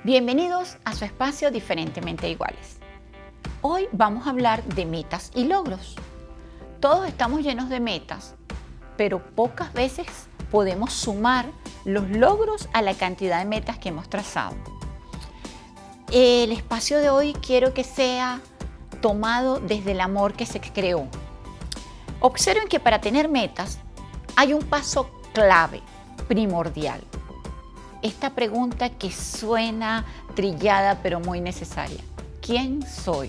Bienvenidos a su espacio Diferentemente Iguales. Hoy vamos a hablar de metas y logros. Todos estamos llenos de metas, pero pocas veces podemos sumar los logros a la cantidad de metas que hemos trazado. El espacio de hoy quiero que sea tomado desde el amor que se creó. Observen que para tener metas hay un paso clave, primordial. Esta pregunta que suena trillada pero muy necesaria. ¿Quién soy?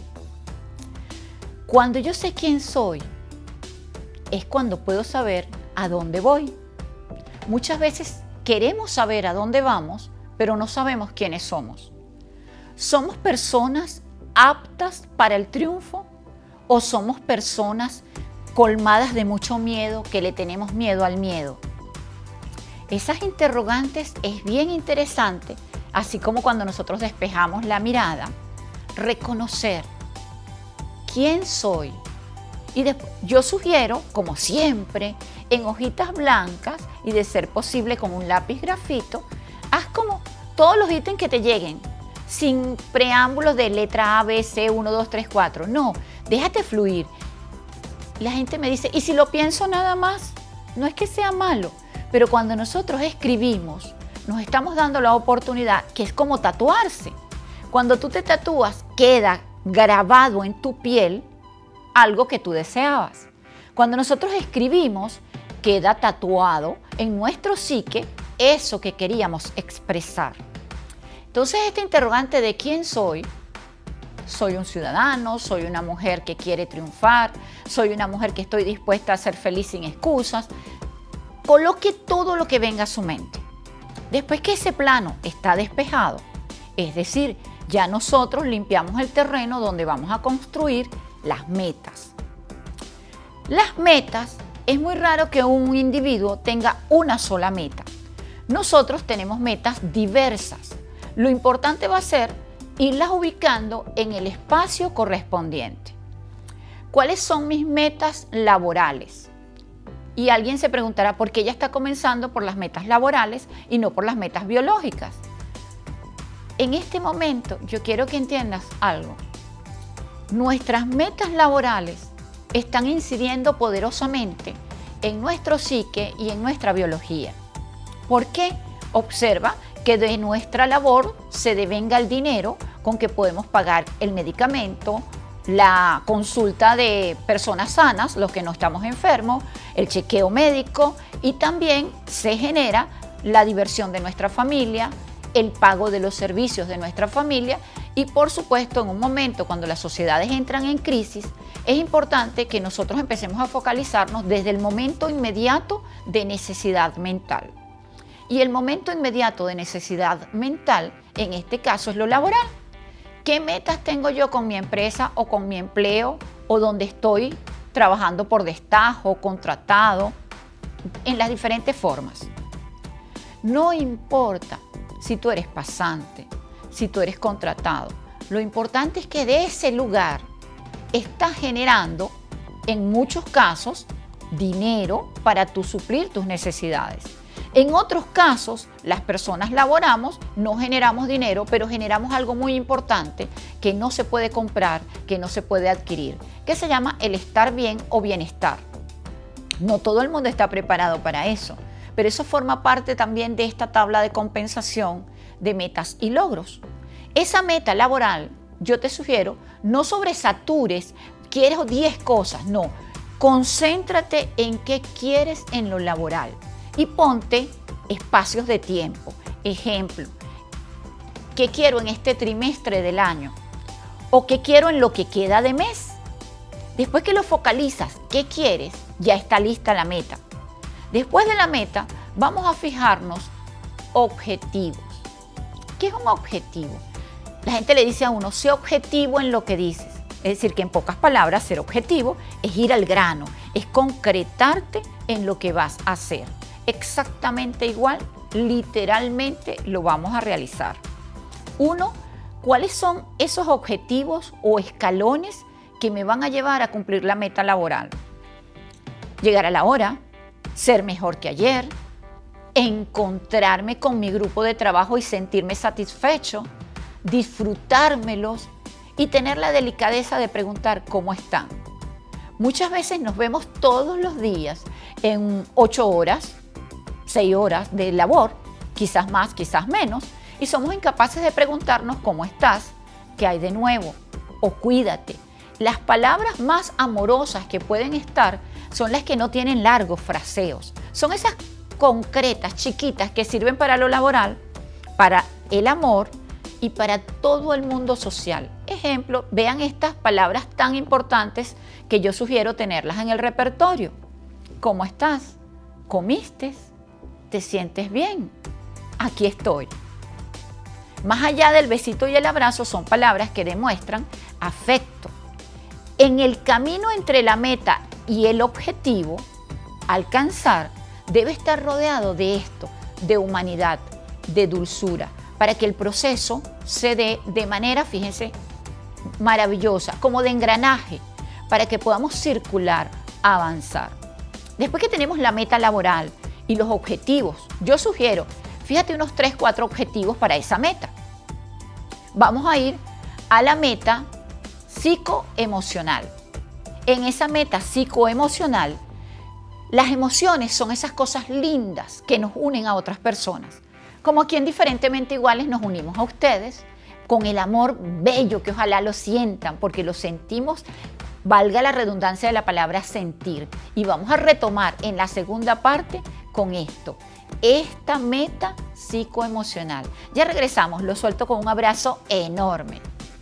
Cuando yo sé quién soy, es cuando puedo saber a dónde voy. Muchas veces queremos saber a dónde vamos, pero no sabemos quiénes somos. ¿Somos personas aptas para el triunfo o somos personas colmadas de mucho miedo, que le tenemos miedo al miedo? Esas interrogantes es bien interesante, así como cuando nosotros despejamos la mirada, reconocer quién soy. Y después, yo sugiero, como siempre, en hojitas blancas y de ser posible con un lápiz grafito, haz como todos los ítems que te lleguen, sin preámbulos de letra A, B, C, 1, 2, 3, 4. No, déjate fluir. La gente me dice, ¿y si lo pienso nada más? No es que sea malo, pero cuando nosotros escribimos, nos estamos dando la oportunidad, que es como tatuarse. Cuando tú te tatúas, queda grabado en tu piel algo que tú deseabas. Cuando nosotros escribimos, queda tatuado en nuestro psique eso que queríamos expresar. Entonces, este interrogante de quién soy un ciudadano, soy una mujer que quiere triunfar, soy una mujer que estoy dispuesta a ser feliz sin excusas. Coloque todo lo que venga a su mente. Después que ese plano está despejado, es decir, ya nosotros limpiamos el terreno donde vamos a construir las metas. Las metas, es muy raro que un individuo tenga una sola meta. Nosotros tenemos metas diversas. Lo importante va a ser irlas ubicando en el espacio correspondiente. ¿Cuáles son mis metas laborales? Y alguien se preguntará por qué ella está comenzando por las metas laborales y no por las metas biológicas. En este momento yo quiero que entiendas algo. Nuestras metas laborales están incidiendo poderosamente en nuestro psique y en nuestra biología. ¿Por qué? Observa que de nuestra labor se devenga el dinero con que podemos pagar el medicamento, la consulta de personas sanas, los que no estamos enfermos, el chequeo médico, y también se genera la diversión de nuestra familia, el pago de los servicios de nuestra familia y, por supuesto, en un momento cuando las sociedades entran en crisis, es importante que nosotros empecemos a focalizarnos desde el momento inmediato de necesidad mental. Y el momento inmediato de necesidad mental, en este caso, es lo laboral. ¿Qué metas tengo yo con mi empresa o con mi empleo o donde estoy trabajando por destajo, contratado, en las diferentes formas? No importa si tú eres pasante, si tú eres contratado. Lo importante es que de ese lugar estás generando, en muchos casos, dinero para tú suplir tus necesidades. En otros casos, las personas laboramos, no generamos dinero, pero generamos algo muy importante que no se puede comprar, que no se puede adquirir, que se llama el estar bien o bienestar. No todo el mundo está preparado para eso, pero eso forma parte también de esta tabla de compensación de metas y logros. Esa meta laboral, yo te sugiero, no sobresatures, quiero 10 cosas, no. Concéntrate en qué quieres en lo laboral. Y ponte espacios de tiempo. Ejemplo, ¿qué quiero en este trimestre del año? ¿O qué quiero en lo que queda de mes? Después que lo focalizas, ¿qué quieres? Ya está lista la meta. Después de la meta, vamos a fijarnos objetivos. ¿Qué es un objetivo? La gente le dice a uno, sé objetivo en lo que dices. Es decir, que en pocas palabras, ser objetivo es ir al grano, es concretarte en lo que vas a hacer. Exactamente igual, literalmente lo vamos a realizar. Uno, ¿cuáles son esos objetivos o escalones que me van a llevar a cumplir la meta laboral? Llegar a la hora, ser mejor que ayer, encontrarme con mi grupo de trabajo y sentirme satisfecho, disfrutármelos y tener la delicadeza de preguntar cómo están. Muchas veces nos vemos todos los días en 8 horas, 6 horas de labor, quizás más, quizás menos, y somos incapaces de preguntarnos cómo estás, qué hay de nuevo, o cuídate. Las palabras más amorosas que pueden estar son las que no tienen largos fraseos. Son esas concretas, chiquitas, que sirven para lo laboral, para el amor y para todo el mundo social. Ejemplo, vean estas palabras tan importantes que yo sugiero tenerlas en el repertorio. ¿Cómo estás? ¿Comiste? ¿Te sientes bien? Aquí estoy. Más allá del besito y el abrazo, son palabras que demuestran afecto. En el camino entre la meta y el objetivo, alcanzar, debe estar rodeado de esto, de humanidad, de dulzura, para que el proceso se dé de manera, fíjense, maravillosa, como de engranaje, para que podamos circular, avanzar. Después que tenemos la meta laboral y los objetivos, yo sugiero, fíjate, unos 3, 4 objetivos para esa meta. Vamos a ir a la meta psicoemocional. En esa meta psicoemocional, las emociones son esas cosas lindas que nos unen a otras personas. Como aquí en Diferentemente Iguales nos unimos a ustedes con el amor bello que ojalá lo sientan, porque lo sentimos, valga la redundancia de la palabra sentir. Y vamos a retomar en la segunda parte con esto, esta meta psicoemocional. Ya regresamos, lo suelto con un abrazo enorme.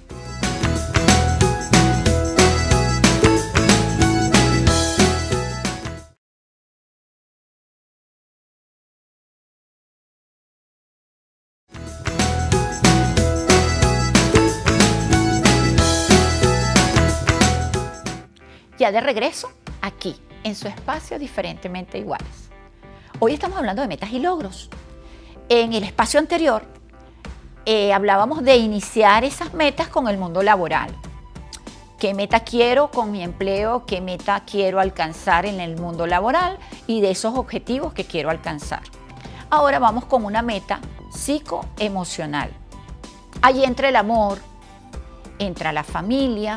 Ya de regreso aquí, en su espacio Diferentemente Iguales. Hoy estamos hablando de metas y logros. En el espacio anterior hablábamos de iniciar esas metas con el mundo laboral. ¿Qué meta quiero con mi empleo? ¿Qué meta quiero alcanzar en el mundo laboral? Y de esos objetivos que quiero alcanzar. Ahora vamos con una meta psicoemocional. Allí entra el amor, entra la familia,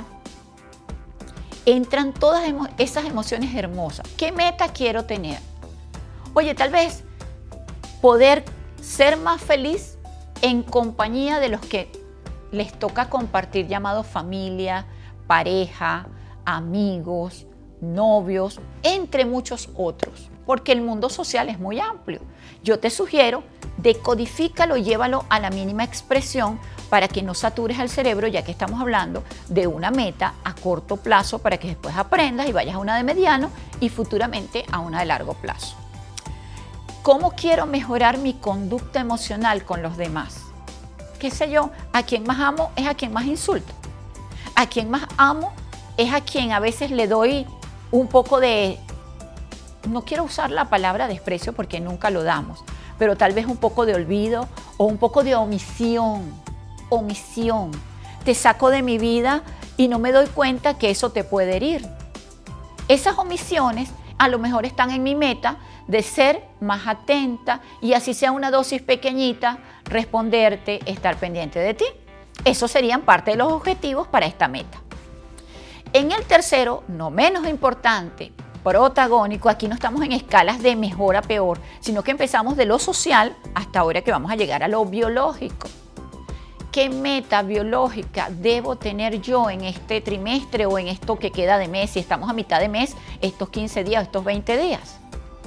entran todas esas emociones hermosas. ¿Qué meta quiero tener? Oye, tal vez poder ser más feliz en compañía de los que les toca compartir, llamado familia, pareja, amigos, novios, entre muchos otros, porque el mundo social es muy amplio. Yo te sugiero, decodifícalo, llévalo a la mínima expresión para que no satures al cerebro, ya que estamos hablando de una meta a corto plazo para que después aprendas y vayas a una de mediano y futuramente a una de largo plazo. ¿Cómo quiero mejorar mi conducta emocional con los demás? ¿Qué sé yo? A quien más amo es a quien más insulto. A quien más amo es a quien a veces le doy un poco de, no quiero usar la palabra desprecio porque nunca lo damos, pero tal vez un poco de olvido o un poco de omisión. Omisión. Te saco de mi vida y no me doy cuenta que eso te puede herir. Esas omisiones a lo mejor están en mi meta de ser más atenta y así sea una dosis pequeñita, responderte, estar pendiente de ti. Esos serían parte de los objetivos para esta meta. En el tercero, no menos importante, protagónico, aquí no estamos en escalas de mejor a peor, sino que empezamos de lo social hasta ahora que vamos a llegar a lo biológico. ¿Qué meta biológica debo tener yo en este trimestre o en esto que queda de mes? Si estamos a mitad de mes, estos 15 días, estos 20 días.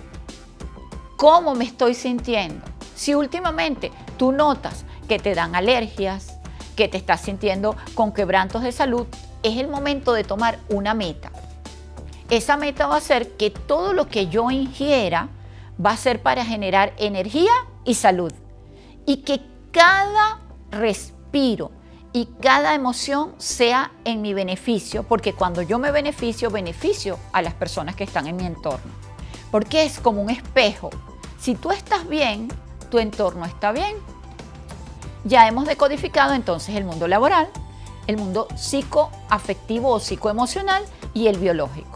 ¿Cómo me estoy sintiendo? Si últimamente tú notas que te dan alergias, que te estás sintiendo con quebrantos de salud, es el momento de tomar una meta. Esa meta va a ser que todo lo que yo ingiera va a ser para generar energía y salud. Y que cada respiro y cada emoción sea en mi beneficio, porque cuando yo me beneficio a las personas que están en mi entorno. Porque es como un espejo. Si tú estás bien, tu entorno está bien. Ya hemos decodificado entonces el mundo laboral, el mundo psicoafectivo o psicoemocional y el biológico.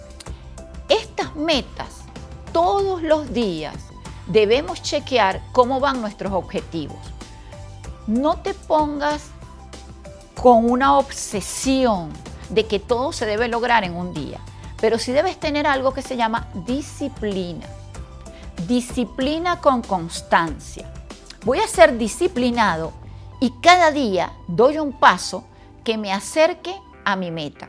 Estas metas, todos los días debemos chequear cómo van nuestros objetivos. no te pongas con una obsesión de que todo se debe lograr en un día, pero sí debes tener algo que se llama disciplina. Disciplina con constancia. Voy a ser disciplinado y cada día doy un paso que me acerque a mi meta.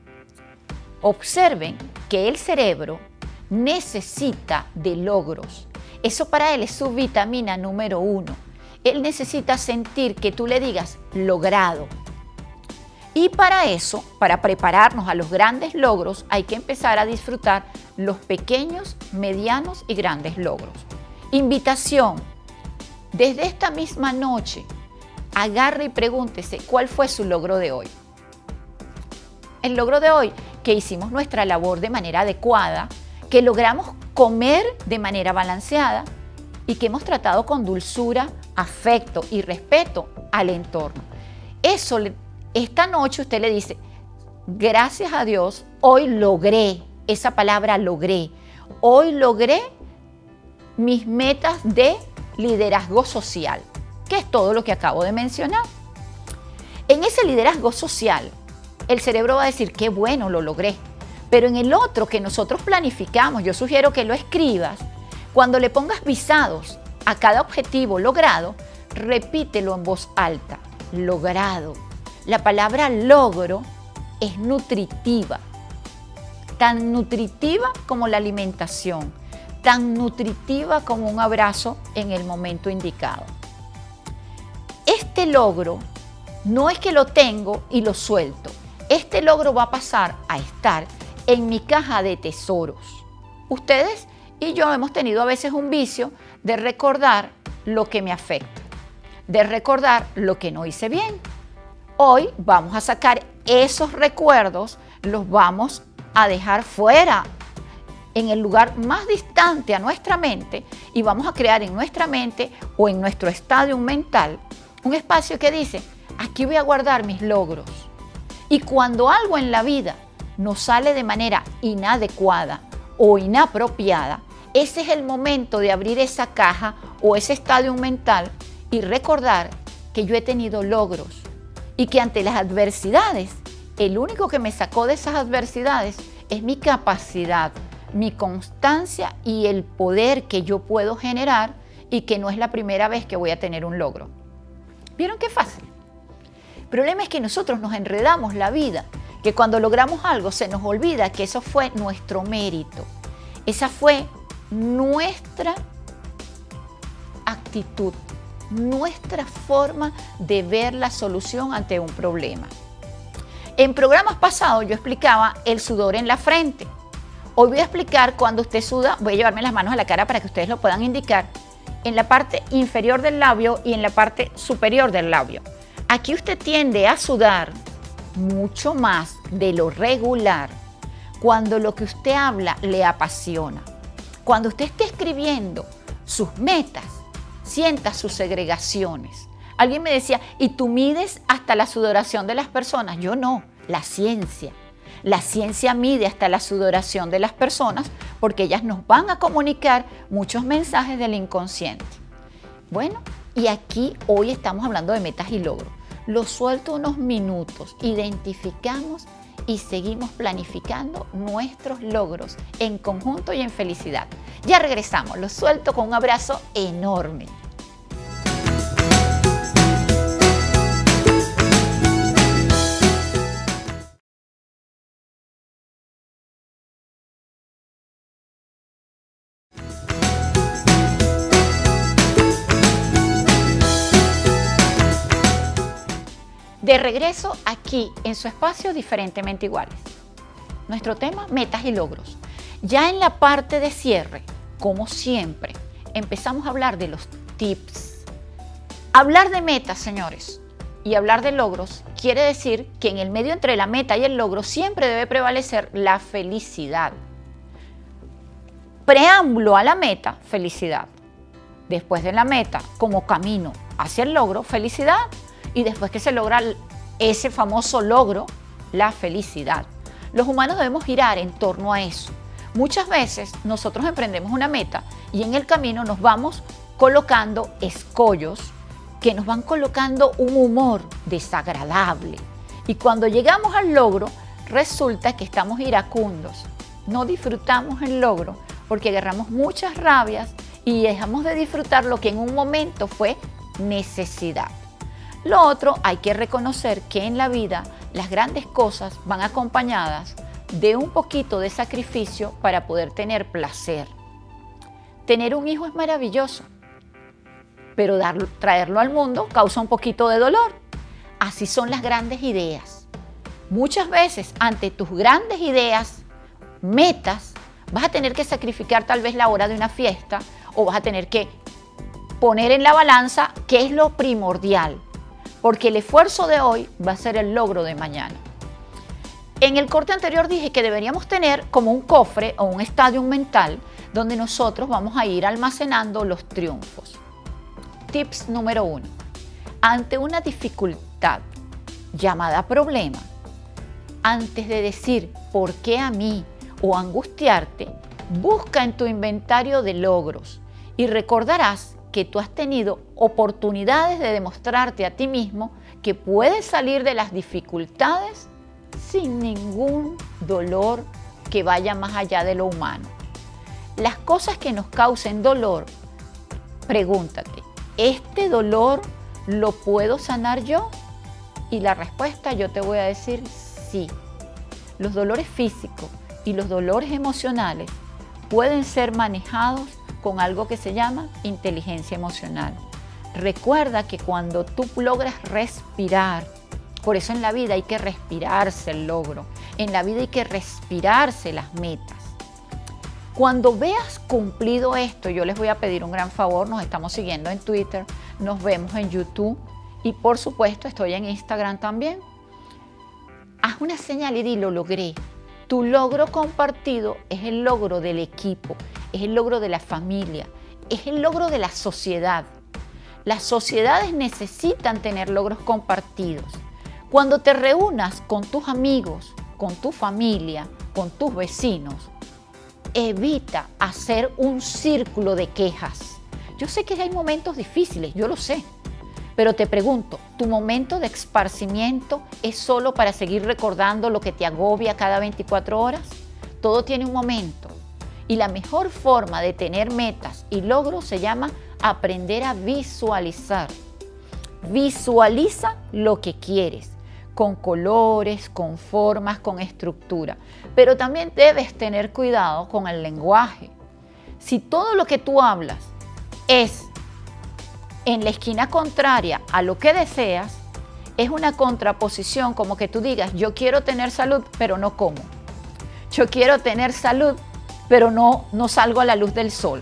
Observen que el cerebro necesita de logros. Eso para él es su vitamina número 1. Él necesita sentir que tú le digas logrado. Y para eso, para prepararnos a los grandes logros, hay que empezar a disfrutar los pequeños, medianos y grandes logros. Invitación. Desde esta misma noche, agarre y pregúntese cuál fue su logro de hoy. El logro de hoy, que hicimos nuestra labor de manera adecuada, que logramos comer de manera balanceada y que hemos tratado con dulzura, afecto y respeto al entorno. Eso, esta noche usted le dice, gracias a Dios, hoy logré, esa palabra logré, hoy logré mis metas de liderazgo social, que es todo lo que acabo de mencionar. En ese liderazgo social, el cerebro va a decir, qué bueno, lo logré. Pero en el otro que nosotros planificamos, yo sugiero que lo escribas, cuando le pongas visados a cada objetivo logrado, repítelo en voz alta, logrado. La palabra logro es nutritiva, tan nutritiva como la alimentación, tan nutritiva como un abrazo en el momento indicado. Este logro no es que lo tengo y lo suelto. Este logro va a pasar a estar en mi caja de tesoros. Ustedes y yo hemos tenido a veces un vicio de recordar lo que me afecta, de recordar lo que no hice bien. Hoy vamos a sacar esos recuerdos, los vamos a dejar fuera, en el lugar más distante a nuestra mente, y vamos a crear en nuestra mente o en nuestro estadio mental un espacio que dice, aquí voy a guardar mis logros. Y cuando algo en la vida nos sale de manera inadecuada o inapropiada, ese es el momento de abrir esa caja o ese estadio mental y recordar que yo he tenido logros y que ante las adversidades, el único que me sacó de esas adversidades es mi capacidad, mi constancia y el poder que yo puedo generar y que no es la primera vez que voy a tener un logro. ¿Vieron qué fácil? El problema es que nosotros nos enredamos la vida, que cuando logramos algo se nos olvida que eso fue nuestro mérito, esa fue nuestra actitud, nuestra forma de ver la solución ante un problema. En programas pasados yo explicaba el sudor en la frente. Hoy voy a explicar cuando usted suda, voy a llevarme las manos a la cara para que ustedes lo puedan indicar, en la parte inferior del labio y en la parte superior del labio. Aquí usted tiende a sudar mucho más de lo regular cuando lo que usted habla le apasiona. Cuando usted esté escribiendo sus metas, sienta sus segregaciones. Alguien me decía, ¿y tú mides hasta la sudoración de las personas? Yo no, la ciencia. La ciencia mide hasta la sudoración de las personas porque ellas nos van a comunicar muchos mensajes del inconsciente. Bueno, y aquí hoy estamos hablando de metas y logros. Lo suelto unos minutos, identificamos y seguimos planificando nuestros logros en conjunto y en felicidad. Ya regresamos, lo suelto con un abrazo enorme. De regreso aquí en su espacio Diferentemente Iguales. Nuestro tema, metas y logros. Ya en la parte de cierre, como siempre, empezamos a hablar de los tips. Hablar de metas, señores, y hablar de logros quiere decir que en el medio entre la meta y el logro siempre debe prevalecer la felicidad. Preámbulo a la meta, felicidad. Después de la meta, como camino hacia el logro, felicidad. Y después que se logra ese famoso logro, la felicidad. Los humanos debemos girar en torno a eso. Muchas veces nosotros emprendemos una meta y en el camino nos vamos colocando escollos que nos van colocando un humor desagradable. Y cuando llegamos al logro, resulta que estamos iracundos. No disfrutamos el logro porque agarramos muchas rabias y dejamos de disfrutar lo que en un momento fue necesidad. Lo otro, hay que reconocer que en la vida las grandes cosas van acompañadas de un poquito de sacrificio para poder tener placer. Tener un hijo es maravilloso, pero traerlo al mundo causa un poquito de dolor. Así son las grandes ideas. Muchas veces ante tus grandes ideas, metas, vas a tener que sacrificar tal vez la hora de una fiesta o vas a tener que poner en la balanza qué es lo primordial, porque el esfuerzo de hoy va a ser el logro de mañana. En el corte anterior dije que deberíamos tener como un cofre o un estadio mental donde nosotros vamos a ir almacenando los triunfos. Tips número 1. Ante una dificultad llamada problema, antes de decir ¿por qué a mí? O angustiarte, busca en tu inventario de logros y recordarás que tú has tenido oportunidades de demostrarte a ti mismo que puedes salir de las dificultades sin ningún dolor que vaya más allá de lo humano. Las cosas que nos causen dolor, pregúntate, ¿este dolor lo puedo sanar yo? Y la respuesta yo te voy a decir sí. Los dolores físicos y los dolores emocionales pueden ser manejados con algo que se llama inteligencia emocional. Recuerda que cuando tú logras respirar, por eso en la vida hay que respirarse el logro, en la vida hay que respirarse las metas. Cuando veas cumplido esto, yo les voy a pedir un gran favor, nos estamos siguiendo en Twitter, nos vemos en YouTube y por supuesto estoy en Instagram también. Haz una señal y di, lo logré. Tu logro compartido es el logro del equipo, es el logro de la familia, es el logro de la sociedad. Las sociedades necesitan tener logros compartidos. Cuando te reúnas con tus amigos, con tu familia, con tus vecinos, evita hacer un círculo de quejas. Yo sé que hay momentos difíciles, yo lo sé, pero te pregunto, ¿tu momento de esparcimiento es solo para seguir recordando lo que te agobia cada 24 horas? Todo tiene un momento y la mejor forma de tener metas y logros se llama aprender a visualizar. Visualiza lo que quieres, con colores, con formas, con estructura, pero también debes tener cuidado con el lenguaje. Si todo lo que tú hablas es en la esquina contraria a lo que deseas, es una contraposición, como que tú digas, yo quiero tener salud, pero no como. Yo quiero tener salud, pero no salgo a la luz del sol.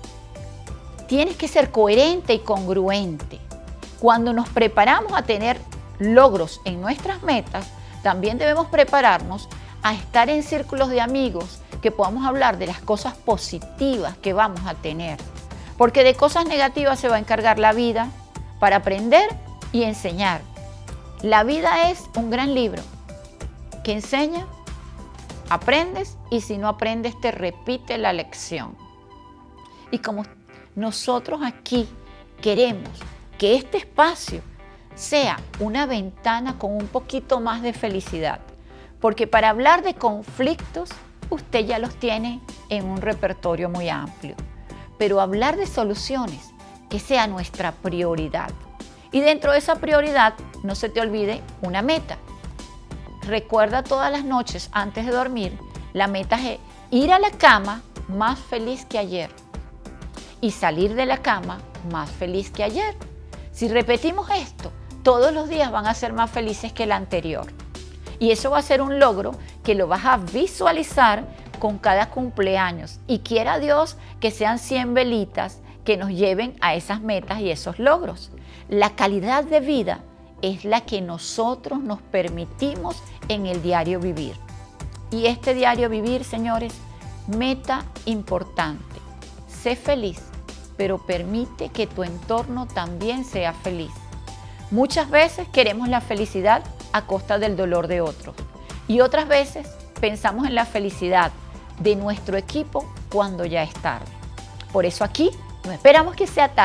Tienes que ser coherente y congruente. Cuando nos preparamos a tener logros en nuestras metas, también debemos prepararnos a estar en círculos de amigos que podamos hablar de las cosas positivas que vamos a tener. Porque de cosas negativas se va a encargar la vida para aprender y enseñar. La vida es un gran libro que enseña, aprendes y si no aprendes te repite la lección. Y como nosotros aquí queremos que este espacio sea una ventana con un poquito más de felicidad, porque para hablar de conflictos usted ya los tiene en un repertorio muy amplio. Pero hablar de soluciones, que sea nuestra prioridad. Y dentro de esa prioridad, no se te olvide una meta. Recuerda todas las noches antes de dormir, la meta es ir a la cama más feliz que ayer y salir de la cama más feliz que ayer. Si repetimos esto, todos los días van a ser más felices que el anterior. Y eso va a ser un logro que lo vas a visualizar con cada cumpleaños y quiera Dios que sean 100 velitas que nos lleven a esas metas y esos logros. La calidad de vida es la que nosotros nos permitimos en el diario vivir. Y este diario vivir, señores, meta importante. Sé feliz, pero permite que tu entorno también sea feliz. Muchas veces queremos la felicidad a costa del dolor de otros y otras veces pensamos en la felicidad de nuestro equipo cuando ya es tarde. Por eso aquí no esperamos que sea tarde,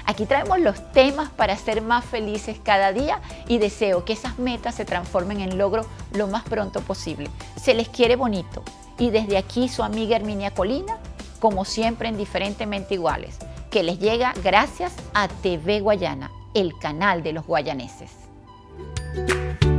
Aquí traemos los temas para ser más felices cada día y deseo que esas metas se transformen en logro lo más pronto posible. Se les quiere bonito y desde aquí su amiga Herminia Colina, como siempre en Diferentemente Iguales, que les llega gracias a TV Guayana, el canal de los guayaneses.